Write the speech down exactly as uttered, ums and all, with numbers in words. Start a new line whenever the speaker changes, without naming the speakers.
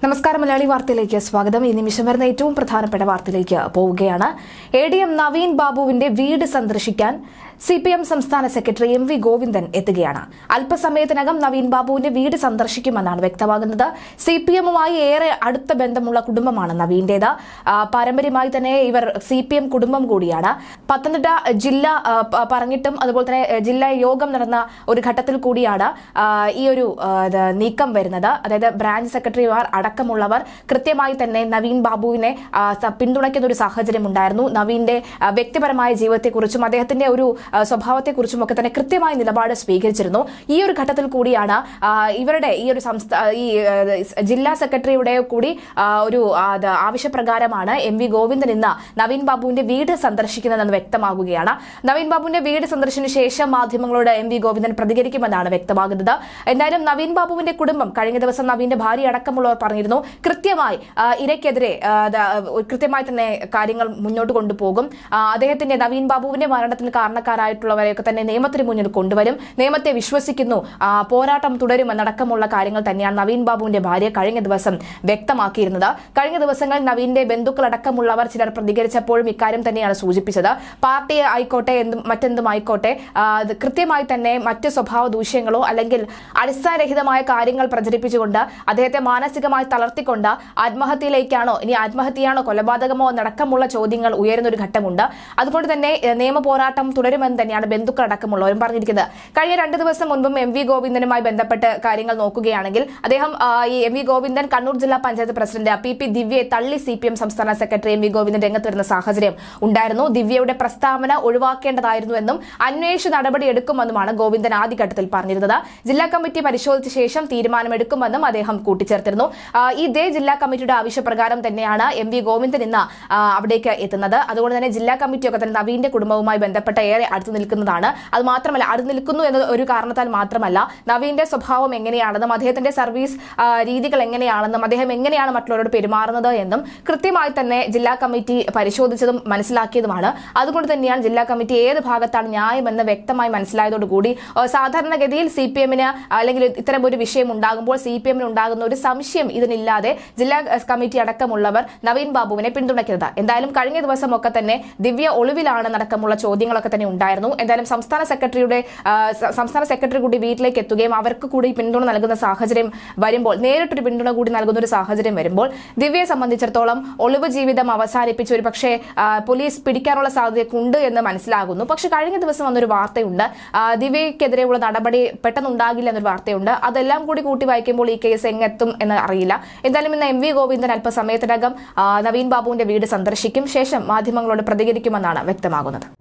നമസ്കാരം. മലയാളി വാർത്തയിലേക്ക് സ്വാഗതം. ഈ നിമിഷം വരുന്ന ഏറ്റവും പ്രധാനപ്പെട്ട വാർത്തയിലേക്ക് പോവുകയാണ്. എ ഡി എം നവീൻ ബാബുവിന്റെ വീട് സന്ദർശിക്കാൻ സി പി എം സംസ്ഥാന സെക്രട്ടറി എം വി ഗോവിന്ദൻ എത്തുകയാണ്. അല്പസമയത്തിനകം നവീൻ ബാബുവിന്റെ വീട് സന്ദർശിക്കുമെന്നാണ് വ്യക്തമാകുന്നത്. സി പി എമ്മുമായി ഏറെ അടുത്ത ബന്ധമുള്ള കുടുംബമാണ് നവീന്റേത്. പാരമ്പര്യമായി തന്നെ ഇവർ സി പി എം കുടുംബം കൂടിയാണ്. പത്തനംതിട്ട ജില്ല പറഞ്ഞിട്ടും അതുപോലെ തന്നെ ജില്ലാ യോഗം നടന്ന ഒരു ഘട്ടത്തിൽ കൂടിയാണ് ഈ ഒരു നീക്കം വരുന്നത്. അതായത് ബ്രാഞ്ച് സെക്രട്ടറിമാർ അടക്കമുള്ളവർ കൃത്യമായി തന്നെ നവീൻ ബാബുവിനെ പിന്തുണയ്ക്കുന്ന ഒരു സാഹചര്യം ഉണ്ടായിരുന്നു. നവീന്റെ വ്യക്തിപരമായ ജീവിതത്തെക്കുറിച്ചും അദ്ദേഹത്തിന്റെ ഒരു സ്വഭാവത്തെക്കുറിച്ചും ഒക്കെ തന്നെ കൃത്യമായ നിലപാട് സ്വീകരിച്ചിരുന്നു. ഈ ഒരു ഘട്ടത്തിൽ കൂടിയാണ് ഇവരുടെ ഈ ഒരു സംസ്ഥാന ഈ ജില്ലാ സെക്രട്ടറിയുടെ കൂടി ഒരു ആവശ്യപ്രകാരമാണ് എം വി ഗോവിന്ദൻ ഇന്ന് നവീൻ ബാബുവിന്റെ വീട് സന്ദർശിക്കുന്നതെന്ന് വ്യക്തമാകുകയാണ്. നവീൻ ബാബുവിന്റെ വീട് സന്ദർശിച്ചതിനു ശേഷം മാധ്യമങ്ങളോട് എം വി ഗോവിന്ദൻ പ്രതികരിക്കുമെന്നാണ് വ്യക്തമാകുന്നത്. എന്തായാലും നവീൻ ബാബുവിന്റെ കുടുംബം കഴിഞ്ഞ ദിവസം നവീന്റെ ഭാര്യ അടക്കമുള്ളവർ പറഞ്ഞിരുന്നു കൃത്യമായി ഇരയ്ക്കെതിരെ കൃത്യമായി തന്നെ കാര്യങ്ങൾ മുന്നോട്ട് കൊണ്ടുപോകും. അദ്ദേഹത്തിന്റെ നവീൻ ബാബുവിന്റെ മരണത്തിന് കാരണക്കാർ ായിട്ടുള്ളവരെയൊക്കെ തന്നെ നിയമത്തിന് മുന്നിൽ കൊണ്ടുവരും, നിയമത്തെ വിശ്വസിക്കുന്നു, പോരാട്ടം തുടരുമെന്നടക്കമുള്ള കാര്യങ്ങൾ തന്നെയാണ് നവീൻ ബാബുവിന്റെ ഭാര്യ കഴിഞ്ഞ ദിവസം വ്യക്തമാക്കിയിരുന്നത്. കഴിഞ്ഞ ദിവസങ്ങളിൽ നവീന്റെ ബന്ധുക്കളടക്കമുള്ളവർ ചിലർ പ്രതികരിച്ചപ്പോഴും ഇക്കാര്യം തന്നെയാണ് സൂചിപ്പിച്ചത്. പാർട്ടി ആയിക്കോട്ടെ എന്തും മറ്റെന്തും ആയിക്കോട്ടെ കൃത്യമായി തന്നെ മറ്റ് സ്വഭാവ ദൂഷ്യങ്ങളോ അല്ലെങ്കിൽ അടിസ്ഥാനരഹിതമായ കാര്യങ്ങൾ പ്രചരിപ്പിച്ചുകൊണ്ട് അദ്ദേഹത്തെ മാനസികമായി തളർത്തിക്കൊണ്ട് ആത്മഹത്യയിലേക്കാണോ ഇനി ആത്മഹത്യയാണോ കൊലപാതകമോ എന്നടക്കമുള്ള ചോദ്യങ്ങൾ ഉയരുന്ന ഒരു ഘട്ടമുണ്ട്. അതുകൊണ്ട് തന്നെ നിയമ പോരാട്ടം തുടരുമെന്ന് തന്നെയാണ് ബന്ധുക്കളടക്കമുള്ളവരും പറഞ്ഞിരിക്കുന്നത്. കഴിഞ്ഞ രണ്ട് ദിവസം മുൻപും എം വി ഗോവിന്ദനുമായി ബന്ധപ്പെട്ട് കാര്യങ്ങൾ നോക്കുകയാണെങ്കിൽ അദ്ദേഹം ഈ എം വി ഗോവിന്ദൻ കണ്ണൂർ ജില്ലാ പഞ്ചായത്ത് പ്രസിഡന്റ് പി പി ദിവ്യയെ തള്ളി സി പി എം സംസ്ഥാന സെക്രട്ടറി എം വി ഗോവിന്ദൻ രംഗത്ത് വരുന്ന സാഹചര്യം ഉണ്ടായിരുന്നു. ദിവ്യയുടെ പ്രസ്താവന ഒഴിവാക്കേണ്ടതായിരുന്നുവെന്നും അന്വേഷണ നടപടി എടുക്കുമെന്നുമാണ് ഗോവിന്ദൻ ആദ്യഘട്ടത്തിൽ പറഞ്ഞിരുന്നത്. ജില്ലാ കമ്മിറ്റി പരിശോധിച്ച ശേഷം തീരുമാനമെടുക്കുമെന്നും അദ്ദേഹം കൂട്ടിച്ചേർത്തിരുന്നു. ഇതേ ജില്ലാ കമ്മിറ്റിയുടെ ആവശ്യപ്രകാരം തന്നെയാണ് എം വി ഗോവിന്ദൻ ഇന്ന് അവിടേക്ക് എത്തുന്നത്. അതുകൊണ്ട് തന്നെ ജില്ലാ കമ്മിറ്റിയൊക്കെ തന്നെ നവീന്റെ കുടുംബവുമായി ബന്ധപ്പെട്ട ഏറെ അടുത്ത് നിൽക്കുന്നതാണ്. അത് മാത്രമല്ല അടുത്ത് നിൽക്കുന്നു എന്ന ഒരു കാരണത്താൽ മാത്രമല്ല നവീന്റെ സ്വഭാവം എങ്ങനെയാണെന്നും അദ്ദേഹത്തിന്റെ സർവീസ് രീതികൾ എങ്ങനെയാണെന്നും അദ്ദേഹം എങ്ങനെയാണ് മറ്റുള്ളവരോട് പെരുമാറുന്നത് എന്നും കൃത്യമായി തന്നെ ജില്ലാ കമ്മിറ്റി പരിശോധിച്ചതും മനസ്സിലാക്കിയതുമാണ്. അതുകൊണ്ട് തന്നെയാണ് ജില്ലാ കമ്മിറ്റി ഏത് ഭാഗത്താണ് ന്യായമെന്ന് വ്യക്തമായി മനസ്സിലായതോടുകൂടി സാധാരണഗതിയിൽ സി പി എമ്മിന് അല്ലെങ്കിൽ ഇത്തരം ഒരു വിഷയം ഉണ്ടാകുമ്പോൾ സി പി എമ്മിന് ഉണ്ടാകുന്ന ഒരു സംശയം ഇതിനില്ലാതെ ജില്ലാ കമ്മിറ്റി അടക്കമുള്ളവർ നവീൻ ബാബുവിനെ പിന്തുണയ്ക്കുന്നത്. എന്തായാലും കഴിഞ്ഞ ദിവസമൊക്കെ തന്നെ ദിവ്യ ഒളിവിലാണ് നടക്കമുള്ള ചോദ്യങ്ങളൊക്കെ തന്നെ ഉണ്ടായിരുന്നു. എന്തായാലും സംസ്ഥാന സെക്രട്ടറിയുടെ സംസ്ഥാന സെക്രട്ടറി കൂടി വീട്ടിലേക്ക് എത്തുകയും അവർക്ക് കൂടി പിന്തുണ നൽകുന്ന സാഹചര്യം വരുമ്പോൾ നേരിട്ടൊരു പിന്തുണ കൂടി നൽകുന്ന ഒരു സാഹചര്യം വരുമ്പോൾ ദിവ്യയെ സംബന്ധിച്ചിടത്തോളം ഒളിവ് ജീവിതം അവസാനിപ്പിച്ച് ഒരു പക്ഷേ പോലീസ് പിടിക്കാനുള്ള സാധ്യതയുണ്ട് എന്ന് മനസ്സിലാകുന്നു. പക്ഷെ കഴിഞ്ഞ ദിവസം വന്നൊരു വാർത്തയുണ്ട്, ദിവ്യക്കെതിരെയുള്ള നടപടി പെട്ടെന്നുണ്ടാകില്ല എന്നൊരു വാർത്തയുണ്ട്. അതെല്ലാം കൂടി കൂട്ടി വായിക്കുമ്പോൾ ഈ കേസ് എങ്ങെത്തും എന്ന് അറിയില്ല. എന്തായാലും ഇന്ന് എം വി ഗോവിന്ദൻ അല്പസമയത്തിനകം നവീൻ ബാബുവിന്റെ വീട് സന്ദർശിക്കും. ശേഷം മാധ്യമങ്ങളോട് പ്രതികരിക്കുമെന്നാണ് വ്യക്തമാകുന്നത്.